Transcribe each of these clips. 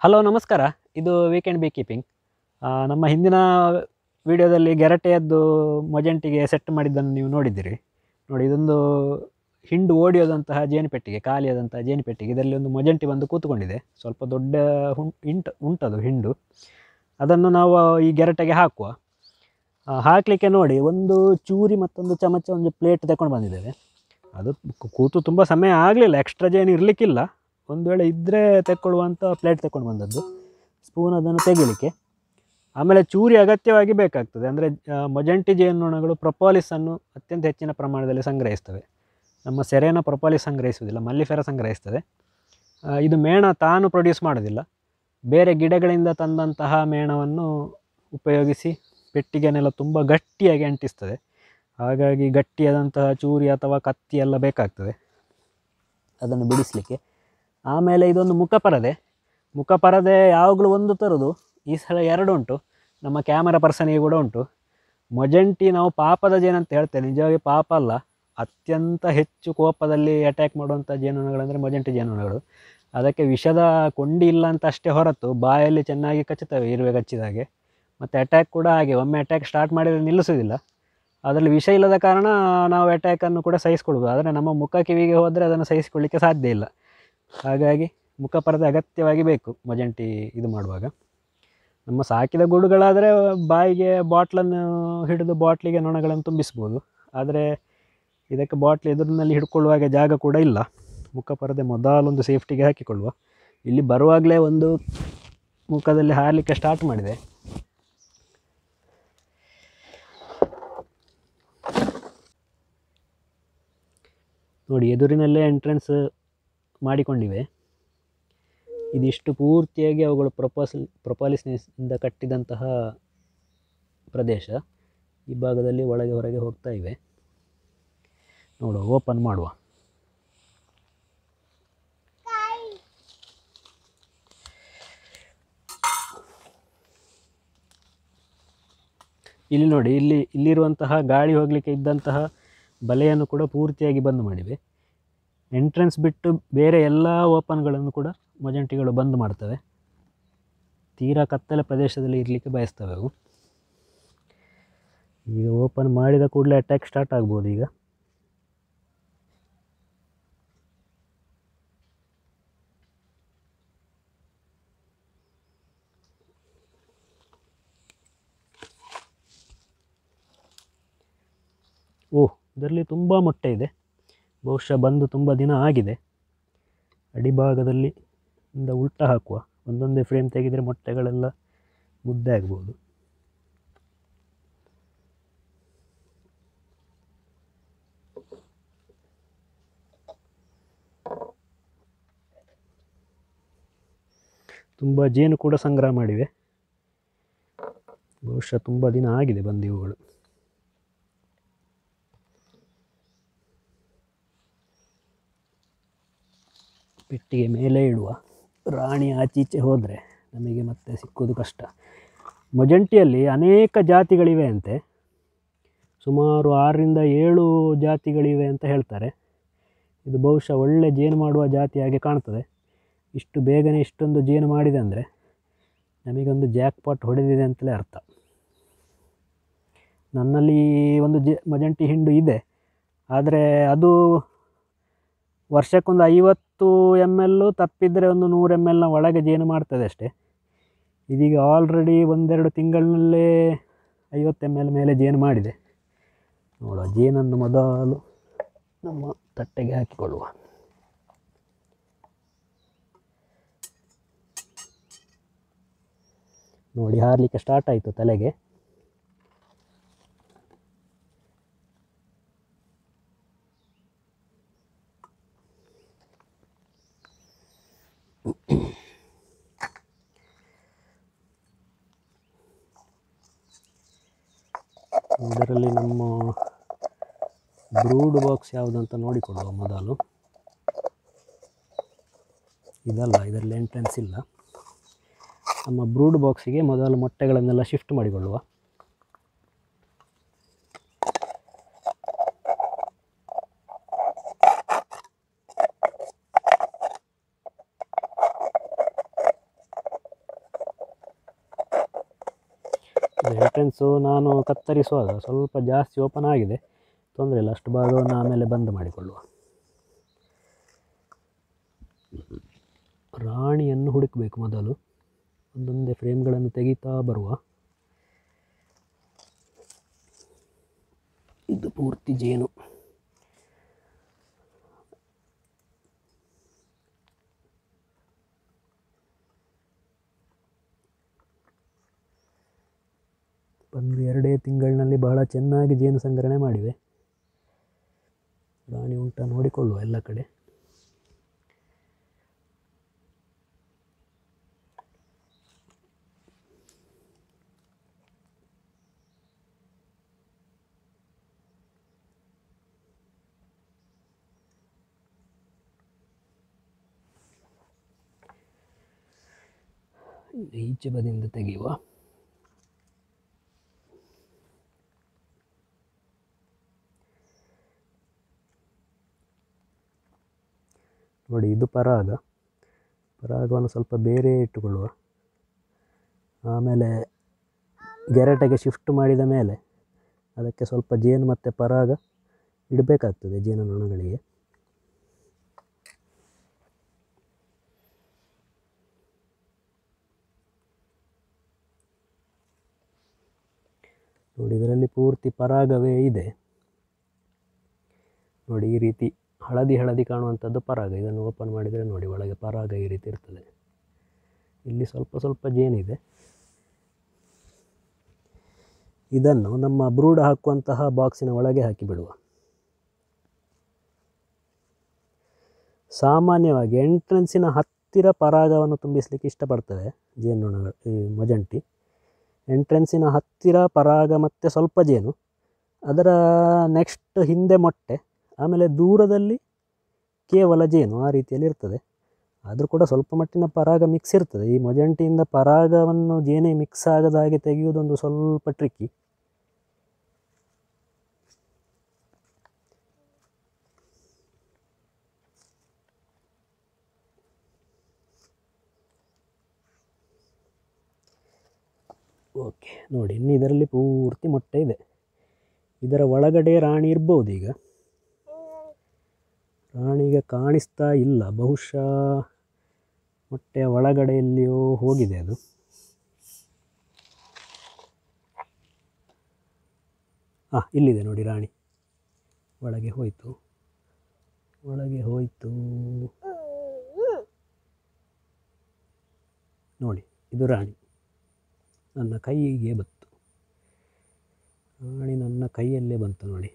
Hello ನಮಸ್ಕಾರ. ಇದು weekend ಬೀ keeping. ನಮ್ಮ ಹಿಂದಿನ ವಿಡಿಯೋದಲ್ಲಿ ಗೆರಟೆಯದ್ದು ಮೊಜೆಂಟಿಗೆ ಸೆಟ್ ಮಾಡಿದ್ದನ್ನು ನೀವು ನೋಡಿದ್ದೀರಿ. ನೋಡಿ, ಇದೊಂದು ಹಿಂಡು ಓಡಿಯೋದಂತಹ ಜೇನುಪೆಟ್ಟಿಗೆ, ಖಾಲಿಯಾದಂತಹ ಜೇನುಪೆಟ್ಟಿಗೆ. ಇದರಲ್ಲಿ ಒಂದು ಮೊಜೆಂಟಿ ಬಂದು ಕೂತ್ಕೊಂಡಿದೆ. ಸ್ವಲ್ಪ ದೊಡ್ಡ ಉಂಟದು ಹಿಂಡು. ಅದನ್ನು ನಾವು ಈ ಗೆರಟೆಗೆ ಹಾಕುವ. ಹಾಕಲಿಕ್ಕೆ ನೋಡಿ, ಒಂದು ಚೂರಿ ಮತ್ತೊಂದು ಚಮಚ, ಒಂದು ಪ್ಲೇಟ್ ತಗೊಂಡು ಬಂದಿದ್ದೇವೆ. ಅದು ಕೂತು ತುಂಬ ಸಮಯ ಆಗಲಿಲ್ಲ, ಎಕ್ಸ್ಟ್ರಾ ಜೇನು ಇರಲಿಕ್ಕಿಲ್ಲ. ಒಂದು ವೇಳೆ ಇದ್ದರೆ ತೆಕ್ಕೊಳ್ಳುವಂಥ ಪ್ಲೇಟ್ ತಗೊಂಡು ಬಂದದ್ದು. ಸ್ಪೂನ್ ಅದನ್ನು ತೆಗಿಲಿಕ್ಕೆ. ಆಮೇಲೆ ಚೂರಿ ಅಗತ್ಯವಾಗಿ ಬೇಕಾಗ್ತದೆ. ಅಂದರೆ ಮೊಜೆಂಟಿ ಜೇನುನೊಣಗಳು ಪ್ರೊಪಾಲಿಸನ್ನು ಅತ್ಯಂತ ಹೆಚ್ಚಿನ ಪ್ರಮಾಣದಲ್ಲಿ ಸಂಗ್ರಹಿಸ್ತವೆ. ನಮ್ಮ ಸೆರೆನ ಪ್ರೊಪಾಲಿಸ್ ಸಂಗ್ರಹಿಸುವುದಿಲ್ಲ, ಮಲ್ಲಿಫೆರ ಸಂಗ್ರಹಿಸ್ತದೆ. ಇದು ಮೇಣ ತಾನು ಪ್ರೊಡ್ಯೂಸ್ ಮಾಡೋದಿಲ್ಲ, ಬೇರೆ ಗಿಡಗಳಿಂದ ತಂದಂತಹ ಮೇಣವನ್ನು ಉಪಯೋಗಿಸಿ ಪೆಟ್ಟಿಗೆನೆಲ್ಲ ತುಂಬ ಗಟ್ಟಿಯಾಗಿ ಅಂಟಿಸ್ತದೆ. ಹಾಗಾಗಿ ಗಟ್ಟಿಯಾದಂತಹ ಚೂರಿ ಅಥವಾ ಕತ್ತಿ ಎಲ್ಲ ಬೇಕಾಗ್ತದೆ ಅದನ್ನು ಬಿಡಿಸಲಿಕ್ಕೆ. ಆಮೇಲೆ ಇದೊಂದು ಮುಖಪರದೆ ಯಾವಾಗಲೂ ಒಂದು ತರೋದು, ಈ ಸಲ 2 ಉಂಟು. ನಮ್ಮ ಕ್ಯಾಮರಾ ಪರ್ಸನಿಗೆ ಕೂಡ ಉಂಟು. ಮೊಜೆಂಟಿ ನಾವು ಪಾಪದ ಜೇನಂತ ಹೇಳ್ತೇವೆ, ನಿಜವಾಗಿ ಪಾಪ ಅಲ್ಲ. ಅತ್ಯಂತ ಹೆಚ್ಚು ಕೋಪದಲ್ಲಿ ಅಟ್ಯಾಕ್ ಮಾಡುವಂಥ ಜೇನುನೊಣಗಳಂದರೆ ಮೊಜೆಂಟಿ ಜೇನುನೊಣಗಳು. ಅದಕ್ಕೆ ವಿಷದ ಕೊಂಡಿ ಇಲ್ಲ ಅಂತ ಅಷ್ಟೇ ಹೊರತು ಬಾಯಲ್ಲಿ ಚೆನ್ನಾಗಿ ಕಚ್ಚುತ್ತವೆ, ಇರುವೆ ಕಚ್ಚಿದಾಗೆ. ಮತ್ತು ಅಟ್ಯಾಕ್ ಕೂಡ ಹಾಗೆ, ಒಮ್ಮೆ ಅಟ್ಯಾಕ್ ಸ್ಟಾರ್ಟ್ ಮಾಡಿದರೆ ನಿಲ್ಲಿಸೋದಿಲ್ಲ. ಅದರಲ್ಲಿ ವಿಷ ಇಲ್ಲದ ಕಾರಣ ನಾವು ಅಟ್ಯಾಕನ್ನು ಕೂಡ ಸಹಿಸ್ಕೊಳ್ಬೋದು. ಆದರೆ ನಮ್ಮ ಮುಖ ಕಿವಿಗೆ ಹೋದರೆ ಅದನ್ನು ಸಹಿಸಿಕೊಳ್ಳಿಕ್ಕೆ ಸಾಧ್ಯ ಇಲ್ಲ. ಹಾಗಾಗಿ ಮುಖಪರದೆ ಅಗತ್ಯವಾಗಿ ಬೇಕು ಮೊಜೆಂಟಿ ಇದು ಮಾಡುವಾಗ. ನಮ್ಮ ಸಾಕಿದ ಗೂಡುಗಳಾದರೆ ಬಾಯಿಗೆ ಬಾಟ್ಲನ್ನು ಹಿಡಿದು ಬಾಟ್ಲಿಗೆ ನೊಣಗಳನ್ನು ತುಂಬಿಸ್ಬೋದು. ಆದರೆ ಇದಕ್ಕೆ ಬಾಟ್ಲಿ ಎದುರಿನಲ್ಲಿ ಹಿಡ್ಕೊಳ್ಳುವಾಗ ಜಾಗ ಕೂಡ ಇಲ್ಲ. ಮುಖಪರದೆ ಮೊದಲೊಂದು ಸೇಫ್ಟಿಗೆ ಹಾಕಿಕೊಳ್ಳುವ. ಇಲ್ಲಿ ಬರುವಾಗಲೇ ಒಂದು ಮುಖದಲ್ಲಿ ಹಾರಲಿಕ್ಕೆ ಸ್ಟಾರ್ಟ್ ಮಾಡಿದೆ. ನೋಡಿ, ಎದುರಿನಲ್ಲೇ ಎಂಟ್ರೆನ್ಸ್ ಮಾಡಿಕೊಂಡಿವೆ. ಇದಿಷ್ಟು ಪೂರ್ತಿಯಾಗಿ ಅವುಗಳು ಪ್ರೊಪಾಲಿಸ್ನಿಂದ ಕಟ್ಟಿದಂತಹ ಪ್ರದೇಶ. ಈ ಭಾಗದಲ್ಲಿ ಒಳಗೆ ಹೊರಗೆ ಹೋಗ್ತಾ ಇವೆ. ನೋಡುವ, ಓಪನ್ ಮಾಡುವ. ಇಲ್ಲಿ ನೋಡಿ, ಇಲ್ಲಿರುವಂತಹ ಗಾಳಿ ಹೋಗಲಿಕ್ಕೆ ಇದ್ದಂತಹ ಬಲೆಯನ್ನು ಕೂಡ ಪೂರ್ತಿಯಾಗಿ ಬಂದ್ ಮಾಡಿವೆ. ಎಂಟ್ರೆನ್ಸ್ ಬಿಟ್ಟು ಬೇರೆ ಎಲ್ಲ ಓಪನ್ಗಳನ್ನು ಕೂಡ ಮೊಜೆಂಟಿಗಳು ಬಂದ್ ಮಾಡ್ತವೆ. ತೀರಾ ಕತ್ತಲ ಪ್ರದೇಶದಲ್ಲಿ ಇರಲಿಕ್ಕೆ ಬಯಸ್ತವೆ ಅವು. ಈಗ ಓಪನ್ ಮಾಡಿದ ಕೂಡಲೇ ಅಟ್ಯಾಕ್ ಸ್ಟಾರ್ಟ್ ಆಗ್ಬೋದು. ಈಗ ಇದರಲ್ಲಿ ತುಂಬ ಮೊಟ್ಟೆ ಇದೆ. ಬಹುಶಃ ಬಂದು ತುಂಬ ದಿನ ಆಗಿದೆ. ಅಡಿಭಾಗದಲ್ಲಿ ಇಂದ ಉಲ್ಟಾ ಹಾಕುವ. ಒಂದೊಂದೇ ಫ್ರೇಮ್ ತೆಗೆದರೆ ಮೊಟ್ಟೆಗಳೆಲ್ಲ ಮುದ್ದೆ ಆಗ್ಬೋದು. ತುಂಬ ಜೇನು ಕೂಡ ಸಂಗ್ರಹ ಮಾಡಿವೆ. ಬಹುಶಃ ತುಂಬ ದಿನ ಆಗಿದೆ ಬಂದು ಇವುಗಳು. ಪೆಟ್ಟಿಗೆ ಮೇಲೆ ಇಡುವ. ರಾಣಿ ಆಚೀಚೆ ಹೋದರೆ ನಮಗೆ ಮತ್ತೆ ಸಿಕ್ಕೋದು ಕಷ್ಟ. ಮೊಜೆಂಟಿಯಲ್ಲಿ ಅನೇಕ ಜಾತಿಗಳಿವೆ ಅಂತೆ. ಸುಮಾರು 6ರಿಂದ 7 ಜಾತಿಗಳಿವೆ ಅಂತ ಹೇಳ್ತಾರೆ. ಇದು ಬಹುಶಃ ಒಳ್ಳೆ ಜೇನು ಮಾಡುವ ಜಾತಿ ಹಾಗೆ ಕಾಣ್ತದೆ. ಇಷ್ಟು ಬೇಗನೆ ಇಷ್ಟೊಂದು ಜೇನು ಮಾಡಿದೆ ಅಂದರೆ ನಮಗೊಂದು ಜಾಕ್ಪಾಟ್ ಹೊಡೆದಿದೆ ಅಂತಲೇ ಅರ್ಥ. ನನ್ನಲ್ಲಿ ಒಂದು ಮೊಜೆಂಟಿ ಹಿಂಡು ಇದೆ. ಆದರೆ ಅದು ವರ್ಷಕ್ಕೊಂದು 50 ml ತಪ್ಪಿದರೆ ಒಂದು 100 ml ಒಳಗೆ ಜೇನು ಮಾಡ್ತದೆ ಅಷ್ಟೇ. ಇದೀಗ ಆಲ್ರೆಡಿ 1-2 ತಿಂಗಳಿನಲ್ಲೇ 50 ml ಮೇಲೆ ಜೇನು ಮಾಡಿದೆ. ನೋಡುವ, ಜೇನನ್ನು ಮೊದಲು ನಮ್ಮ ತಟ್ಟೆಗೆ ಹಾಕಿಕೊಳ್ಳುವ. ನೋಡಿ, ಹಾರಲಿಕ್ಕೆ ಸ್ಟಾರ್ಟ್ ಆಯಿತು ತಲೆಗೆ. ಇದರಲ್ಲಿ ನಮ್ಮ ಬ್ರೂಡ್ ಬಾಕ್ಸ್ ಯಾವುದಂತ ನೋಡಿಕೊಳ್ಳುವ ಮೊದಲು. ಇದಲ್ಲ, ಇದರಲ್ಲಿ ಎಂಟ್ರೆನ್ಸ್ ಇಲ್ಲ. ನಮ್ಮ ಬ್ರೂಡ್ ಬಾಕ್ಸಿಗೆ ಮೊದಲು ಮೊಟ್ಟೆಗಳನ್ನೆಲ್ಲ ಶಿಫ್ಟ್ ಮಾಡಿಕೊಳ್ಳುವ. ಎಂಟ್ರೆನ್ಸು ನಾನು ಕತ್ತರಿಸುವಾಗ ಸ್ವಲ್ಪ ಜಾಸ್ತಿ ಓಪನ್ ಆಗಿದೆ, ತೊಂದರೆ ಇಲ್ಲ, ಅಷ್ಟು ಭಾಗವನ್ನು ಆಮೇಲೆ ಬಂದ್ ಮಾಡಿಕೊಳ್ಳುವ. ರಾಣಿಯನ್ನು ಹುಡುಕಬೇಕು ಮೊದಲು, ಒಂದೊಂದೇ ಫ್ರೇಮ್ಗಳನ್ನು ತೆಗಿತಾ ಬರುವ. ಇದು ಪೂರ್ತಿ ಜೇನು. ಒಂದು 2 ತಿಂಗಳಿನಲ್ಲಿ ಬಹಳ ಚೆನ್ನಾಗಿ ಜೇನು ಸಂಗ್ರಹಣೆ ಮಾಡಿವೆ. ರಾಣಿ ಉಂಟ ನೋಡಿಕೊಳ್ಳುವ ಎಲ್ಲ ಕಡೆ. ಈಚೆ ಬದಿಯಿಂದ ತೆಗೆಯುವ. ನೋಡಿ, ಇದು ಪರಾಗವನ್ನು ಸ್ವಲ್ಪ ಬೇರೆ ಇಟ್ಟುಕೊಳ್ಳುವ. ಆಮೇಲೆ ಗೆರಟೆಗೆ ಶಿಫ್ಟ್ ಮಾಡಿದ ಮೇಲೆ ಅದಕ್ಕೆ ಸ್ವಲ್ಪ ಜೇನು ಮತ್ತು ಪರಾಗ ಇಡಬೇಕಾಗ್ತದೆ ಜೇನುನೊಣಗಳಿಗೆ. ನೋಡಿ, ಇದರಲ್ಲಿ ಪೂರ್ತಿ ಪರಾಗವೇ ಇದೆ. ನೋಡಿ, ಈ ರೀತಿ ಹಳದಿ ಕಾಣುವಂಥದ್ದು ಪರಾಗ. ಇದನ್ನು ಓಪನ್ ಮಾಡಿದರೆ ನೋಡಿ, ಒಳಗೆ ಪರಾಗ ಈ ರೀತಿ ಇರ್ತದೆ. ಇಲ್ಲಿ ಸ್ವಲ್ಪ ಜೇನಿದೆ. ಇದನ್ನು ನಮ್ಮ ಬ್ರೂಡ್ ಹಾಕುವಂತಹ ಬಾಕ್ಸಿನ ಒಳಗೆ ಹಾಕಿಬಿಡುವ. ಸಾಮಾನ್ಯವಾಗಿ ಎಂಟ್ರೆನ್ಸಿನ ಹತ್ತಿರ ಪರಾಗವನ್ನು ತುಂಬಿಸಲಿಕ್ಕೆ ಇಷ್ಟಪಡ್ತವೆ ಜೇನುನೊಣಗಳು, ಈ ಮೊಜಂಟಿ. ಎಂಟ್ರೆನ್ಸಿನ ಹತ್ತಿರ ಪರಾಗ ಮತ್ತು ಸ್ವಲ್ಪ ಜೇನು, ಅದರ ನೆಕ್ಸ್ಟ್ ಹಿಂದೆ ಮೊಟ್ಟೆ, ಆಮೇಲೆ ದೂರದಲ್ಲಿ ಕೇವಲ ಜೇನು, ಆ ರೀತಿಯಲ್ಲಿ ಇರ್ತದೆ. ಆದರೂ ಕೂಡ ಸ್ವಲ್ಪ ಮಟ್ಟಿನ ಪರಾಗ ಮಿಕ್ಸ್ ಇರ್ತದೆ. ಈ ಮೊಜಂಟಿಯಿಂದ ಪರಾಗವನ್ನು ಜೇನೇ ಮಿಕ್ಸ್ ಆಗದ ಹಾಗೆ ತೆಗೆಯುವುದೊಂದು ಸ್ವಲ್ಪ ಟ್ರಿಕ್ಕಿ. ಓಕೆ, ನೋಡಿ, ಇನ್ನು ಇದರಲ್ಲಿ ಪೂರ್ತಿ ಮೊಟ್ಟೆ ಇದೆ. ಇದರ ಒಳಗಡೆ ರಾಣಿ ಇರ್ಬೋದು. ಈಗ ರಾಣಿಗೆ ಕಾಣಿಸ್ತಾ ಇಲ್ಲ, ಬಹುಶಃ ಮೊಟ್ಟೆಯ ಒಳಗಡೆಯಲ್ಲಿಯೋ ಹೋಗಿದೆ ಅದು. ಇಲ್ಲಿದೆ ನೋಡಿ ರಾಣಿ. ಒಳಗೆ ಹೋಯಿತು. ನೋಡಿ, ಇದು ರಾಣಿ ನನ್ನ ಕೈಗೆ ಬಂತು. ರಾಣಿ ನನ್ನ ಕೈಯಲ್ಲೇ ಬಂತು ನೋಡಿ.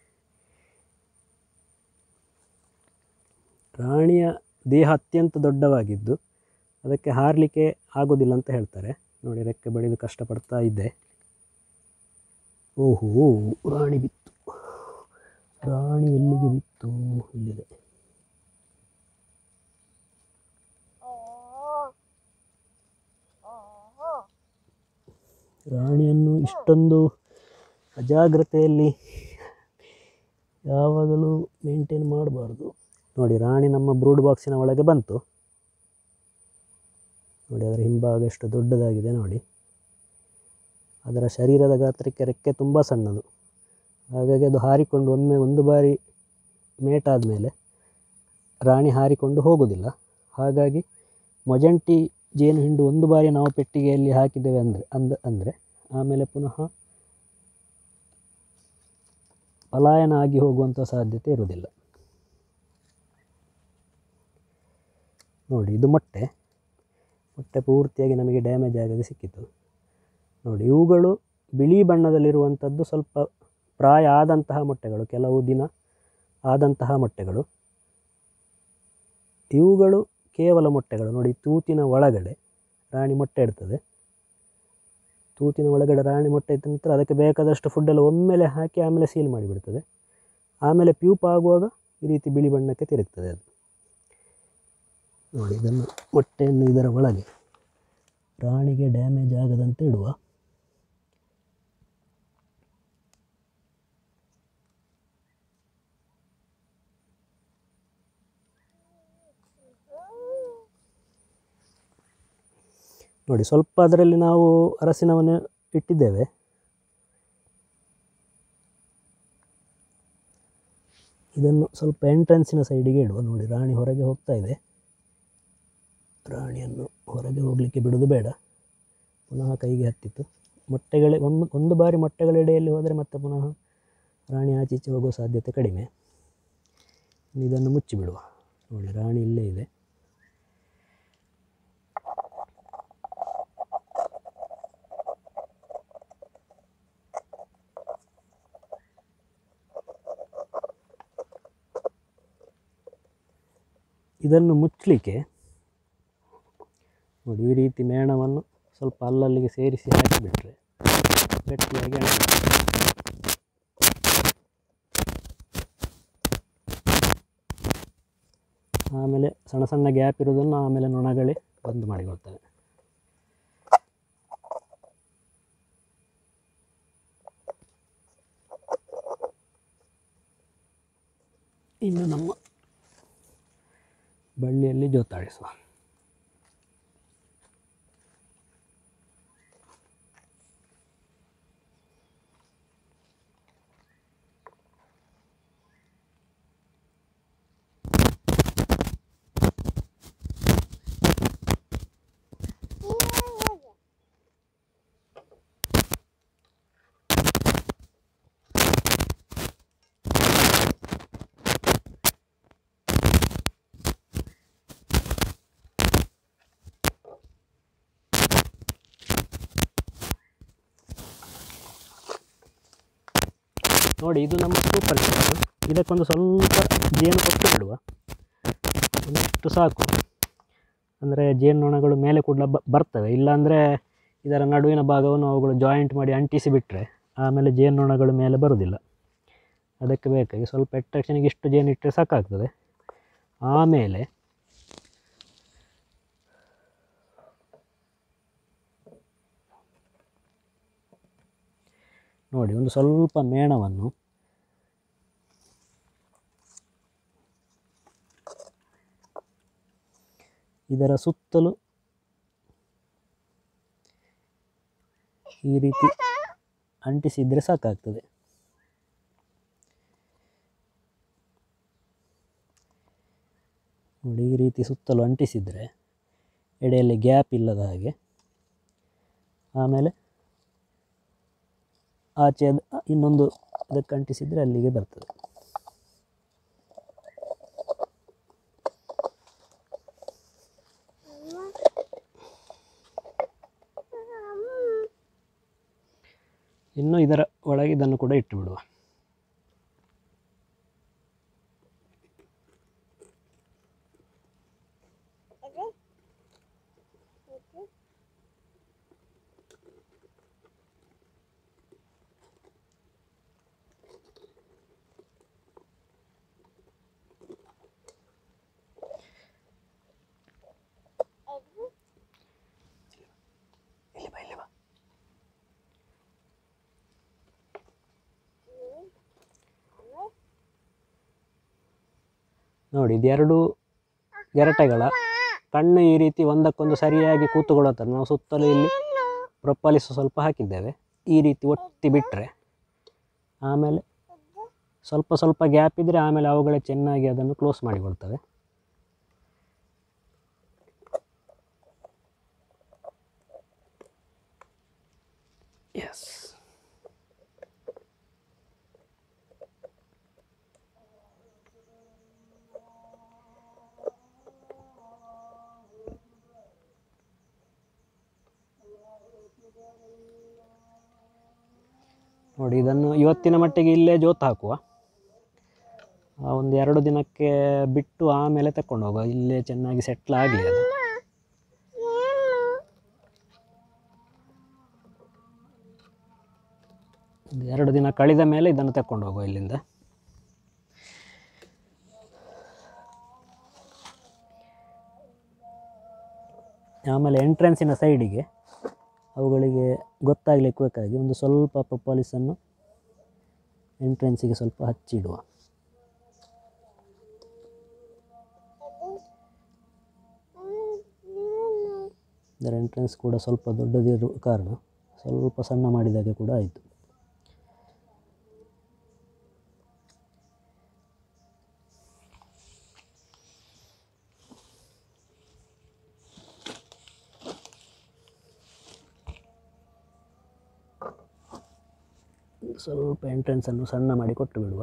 ರಾಣಿಯ ದೇಹ ಅತ್ಯಂತ ದೊಡ್ಡವಾಗಿದ್ದು ಅದಕ್ಕೆ ಹಾರಲಿಕ್ಕೆ ಆಗೋದಿಲ್ಲ ಅಂತ ಹೇಳ್ತಾರೆ. ನೋಡಿ, ರೆಕ್ಕೆ ಬಡಿದು ಕಷ್ಟಪಡ್ತಾ ಇದ್ದೆ. ಓಹೋ, ರಾಣಿ ಬಿತ್ತು. ರಾಣಿ ಎಲ್ಲಿಗೆ ಬಿತ್ತು? ಇಲ್ಲಿದೆ. ರಾಣಿಯನ್ನು ಇಷ್ಟೊಂದು ಅಜಾಗ್ರತೆಯಲ್ಲಿ ಯಾವಾಗಲೂ ಮೇಂಟೈನ್ ಮಾಡಬಾರ್ದು. ನೋಡಿ, ರಾಣಿ ನಮ್ಮ ಬ್ರೂಡ್ ಬಾಕ್ಸಿನ ಒಳಗೆ ಬಂತು. ನೋಡಿ, ಅದರ ಹಿಂಭಾಗ ಎಷ್ಟು ದೊಡ್ಡದಾಗಿದೆ ನೋಡಿ. ಅದರ ಶರೀರದ ಗಾತ್ರಕ್ಕೆ ರೆಕ್ಕೆ ತುಂಬ ಸಣ್ಣದು. ಹಾಗಾಗಿ ಅದು ಹಾರಿಕೊಂಡು ಒಂದು ಬಾರಿ ಮೇಟ್ ಆದಮೇಲೆ ರಾಣಿ ಹಾರಿಕೊಂಡು ಹೋಗೋದಿಲ್ಲ. ಹಾಗಾಗಿ ಮೊಜಂಟಿ ಜೇನು ಹಿಂಡು ಒಂದು ಬಾರಿ ನಾವು ಪೆಟ್ಟಿಗೆಯಲ್ಲಿ ಹಾಕಿದ್ದೇವೆ ಅಂದರೆ ಆಮೇಲೆ ಪುನಃ ಪಲಾಯನ ಆಗಿ ಹೋಗುವಂಥ ಸಾಧ್ಯತೆ ಇರುವುದಿಲ್ಲ. ನೋಡಿ, ಇದು ಮೊಟ್ಟೆ ಪೂರ್ತಿಯಾಗಿ ನಮಗೆ ಡ್ಯಾಮೇಜ್ ಆಗದೆ ಸಿಕ್ಕಿತು. ನೋಡಿ, ಇವುಗಳು ಬಿಳಿ ಬಣ್ಣದಲ್ಲಿರುವಂಥದ್ದು ಸ್ವಲ್ಪ ಪ್ರಾಯ ಆದಂತಹ ಮೊಟ್ಟೆಗಳು, ಕೆಲವು ದಿನ ಆದಂತಹ ಮೊಟ್ಟೆಗಳು. ಇವುಗಳು ಕೇವಲ ಮೊಟ್ಟೆಗಳು. ನೋಡಿ, ತೂತಿನ ಒಳಗಡೆ ರಾಣಿ ಮೊಟ್ಟೆ ಇಡ್ತದೆ. ತೂತಿನ ಒಳಗಡೆ ರಾಣಿ ಮೊಟ್ಟೆ ಇದ್ದ ನಂತರ ಅದಕ್ಕೆ ಬೇಕಾದಷ್ಟು ಫುಡ್ಡೆಲ್ಲ ಒಮ್ಮೆಲೆ ಹಾಕಿ ಆಮೇಲೆ ಸೀಲ್ ಮಾಡಿಬಿಡ್ತದೆ. ಆಮೇಲೆ ಪ್ಯೂಪ್ ಆಗುವಾಗ ಈ ರೀತಿ ಬಿಳಿ ಬಣ್ಣಕ್ಕೆ ತಿರುಗ್ತದೆ ಅದು. ನೋಡಿ, ಇದನ್ನು ಮೊಟ್ಟೆಯನ್ನು ಇದರ ಒಳಗೆ ರಾಣಿಗೆ ಡ್ಯಾಮೇಜ್ ಆಗದಂತೆ ಇಡುವ. ನೋಡಿ, ಸ್ವಲ್ಪ ಅದರಲ್ಲಿ ನಾವು ಅರಸಿನವನ್ನು ಇಟ್ಟಿದ್ದೇವೆ. ಇದನ್ನು ಸ್ವಲ್ಪ ಎಂಟ್ರೆನ್ಸಿನ ಸೈಡಿಗೆ ಇಡುವ. ನೋಡಿ, ರಾಣಿ ಹೊರಗೆ ಹೋಗ್ತಾ ಇದೆ. ರಾಣಿಯನ್ನು ಹೊರಗೆ ಹೋಗಲಿಕ್ಕೆ ಬಿಡೋದು ಬೇಡ. ಪುನಃ ಕೈಗೆ ಹತ್ತಿತ್ತು. ಮೊಟ್ಟೆಗಳೇ ಒಂದು ಬಾರಿ ಮೊಟ್ಟೆಗಳೆಡೆಯಲ್ಲಿ ಹೋದರೆ ಮತ್ತೆ ಪುನಃ ರಾಣಿ ಆಚೀಚೆ ಹೋಗುವ ಸಾಧ್ಯತೆ ಕಡಿಮೆ. ಇದನ್ನು ಮುಚ್ಚಿಬಿಡುವ. ನೋಡಿ, ರಾಣಿ ಇಲ್ಲೇ ಇದೆ. ಇದನ್ನು ಮುಚ್ಚಲಿಕ್ಕೆ ನೋಡಿ, ಈ ರೀತಿ ಮೇಣವನ್ನು ಸ್ವಲ್ಪ ಅಲ್ಲಲ್ಲಿಗೆ ಸೇರಿಸಿ ಹಾಕಿಬಿಟ್ರೆ ಗಟ್ಟಿಯಾಗಿ ಅಂಟಿದೆ. ಆಮೇಲೆ ಸಣ್ಣ ಸಣ್ಣ ಗ್ಯಾಪ್ ಇರೋದನ್ನು ಆಮೇಲೆ ನೊಣಗಳೇ ಬಂದ್ ಮಾಡಿಕೊಳ್ತವೆ. ಇನ್ನು ನಮ್ಮ ಬಳ್ಳಿಯಲ್ಲಿ ಜೋತಾಡಿಸುವ. ನೋಡಿ, ಇದು ನಮ್ಮ ಸೂಪರ್ ಸಿಸ್ಟಮ್. ಇದಕ್ಕೊಂದು ಸ್ವಲ್ಪ ಜೇನು ಕೊಟ್ಟು ಬಿಡುವ. ಇಷ್ಟು ಸಾಕು. ಅಂದರೆ ಜೇನುನೊಣಗಳು ಮೇಲೆ ಕೂಡ ಬರ್ತವೆ. ಇಲ್ಲಾಂದರೆ ಇದರ ನಡುವಿನ ಭಾಗವನ್ನು ಅವುಗಳು ಜಾಯಿಂಟ್ ಮಾಡಿ ಅಂಟಿಸಿ ಬಿಟ್ಟರೆ ಆಮೇಲೆ ಜೇನುನೊಣಗಳು ಮೇಲೆ ಬರೋದಿಲ್ಲ. ಅದಕ್ಕೆ ಬೇಕಾಗಿ ಸ್ವಲ್ಪ ಅಟ್ರಾಕ್ಷನಿಗೆ ಇಷ್ಟು ಜೇನು ಇಟ್ಟರೆ ಸಾಕಾಗ್ತದೆ. ಆಮೇಲೆ ನೋಡಿ, ಒಂದು ಸ್ವಲ್ಪ ಮೇಣವನ್ನು ಇದರ ಸುತ್ತಲೂ ಈ ರೀತಿ ಅಂಟಿಸಿದರೆ ಸಾಕಾಗ್ತದೆ. ನೋಡಿ, ಈ ರೀತಿ ಸುತ್ತಲೂ ಅಂಟಿಸಿದರೆ ಎಡೆಯಲ್ಲಿ ಗ್ಯಾಪ್ ಇಲ್ಲದ ಹಾಗೆ. ಆಮೇಲೆ ಆಚೆ ಇನ್ನೊಂದು ಅದಕ್ಕೆ ಅಂಟಿಸಿದರೆ ಅಲ್ಲಿಗೆ ಬರ್ತದೆ. ಇನ್ನು ಇದರ ಒಳಗೆ ಇದನ್ನು ಕೂಡ ಇಟ್ಟು ಬಿಡುವ. ನೋಡಿ, ಇದೆರಡು ಗೆರಟೆಗಳ ಕಣ್ಣು ಈ ರೀತಿ ಒಂದಕ್ಕೊಂದು ಸರಿಯಾಗಿ ಕೂತುಕೊಳ್ಳೋ ಥರ ನಾವು ಸುತ್ತಲೂ ಇಲ್ಲಿ ಪ್ರೊಪಾಲಿಸ್ ಸ್ವಲ್ಪ ಹಾಕಿದ್ದೇವೆ. ಈ ರೀತಿ ಒತ್ತಿ ಬಿಟ್ಟರೆ ಆಮೇಲೆ ಸ್ವಲ್ಪ ಸ್ವಲ್ಪ ಗ್ಯಾಪ್ ಇದ್ದರೆ ಆಮೇಲೆ ಅವುಗಳೇ ಚೆನ್ನಾಗಿ ಅದನ್ನು ಕ್ಲೋಸ್ ಮಾಡಿಕೊಳ್ತವೆ. ಎಸ್, ನೋಡಿ, ಇದನ್ನು ಇವತ್ತಿನ ಮಟ್ಟಿಗೆ ಇಲ್ಲೇ ಜೋತು ಹಾಕುವ. ಒಂದು 2 ದಿನಕ್ಕೆ ಬಿಟ್ಟು ಆಮೇಲೆ ತಕೊಂಡು ಹೋಗುವ. ಇಲ್ಲೇ ಚೆನ್ನಾಗಿ ಸೆಟ್ಲ್ ಆಗಲಿ ಅದು. ಒಂದು 2 ದಿನ ಕಳೆದ ಮೇಲೆ ಇದನ್ನು ತಕೊಂಡು ಹೋಗುವ ಇಲ್ಲಿಂದ. ಆಮೇಲೆ ಎಂಟ್ರೆನ್ಸಿನ ಸೈಡಿಗೆ ಅವುಗಳಿಗೆ ಗೊತ್ತಾಗಲಿಕ್ಕೆ ಬೇಕಾಗಿ ಒಂದು ಸ್ವಲ್ಪ ಪಪಾಲಿಸನ್ನು ಎಂಟ್ರೆನ್ಸಿಗೆ ಸ್ವಲ್ಪ ಹಚ್ಚಿಡುವ. ಇದರ ಎಂಟ್ರೆನ್ಸ್ ಕೂಡ ಸ್ವಲ್ಪ ದೊಡ್ಡದಿರುವ ಕಾರಣ ಸ್ವಲ್ಪ ಸಣ್ಣ ಮಾಡಿದಾಗೆ ಕೂಡ ಆಯಿತು. ಸ್ವಲ್ಪ ಎಂಟ್ರೆನ್ಸನ್ನು ಸಣ್ಣ ಮಾಡಿ ಕೊಟ್ಟು ಬಿಡುವ.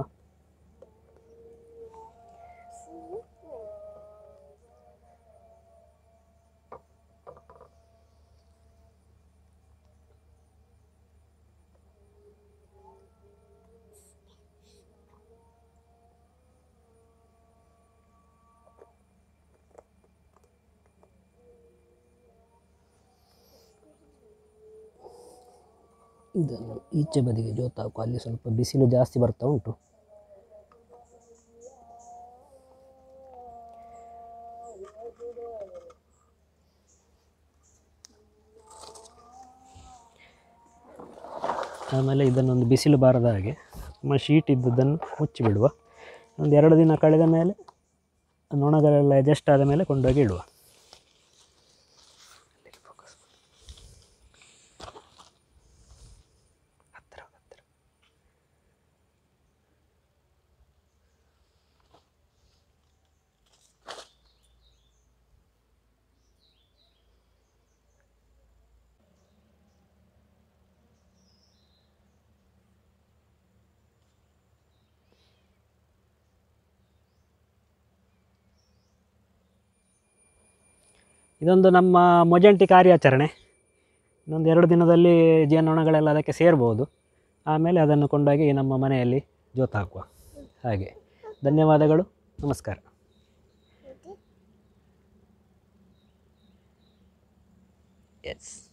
ಇದನ್ನು ಈಚೆ ಬದಿಗೆ ಜೋತಾಕು, ಅಲ್ಲಿ ಸ್ವಲ್ಪ ಬಿಸಿಲು ಜಾಸ್ತಿ ಬರ್ತಾ ಉಂಟು. ಆಮೇಲೆ ಇದನ್ನೊಂದು ಬಿಸಿಲು ಬಾರದ ಹಾಗೆ ನಮ್ಮ ಶೀಟ್ ಇದ್ದದ್ದನ್ನು ಮುಚ್ಚಿಬಿಡುವ. ಒಂದು 2 ದಿನ ಕಳೆದ ಮೇಲೆ ನೊಣಗಳೆಲ್ಲ ಅಡ್ಜಸ್ಟ್ ಆದ ಮೇಲೆ ಕೊಂಡೋಗಿ ಇಡುವ. ಇದೊಂದು ನಮ್ಮ ಮೊಜೆಂಟಿ ಕಾರ್ಯಾಚರಣೆ. ಇನ್ನೊಂದು 2 ದಿನದಲ್ಲಿ ಜೇನುನೊಣಗಳೆಲ್ಲ ಅದಕ್ಕೆ ಸೇರ್ಬೋದು. ಆಮೇಲೆ ಅದನ್ನು ಕೊಂಡೋಗಿ ನಮ್ಮ ಮನೆಯಲ್ಲಿ ಜೋತಾಕುವ. ಹಾಗೆ ಧನ್ಯವಾದಗಳು, ನಮಸ್ಕಾರ. ಎಸ್.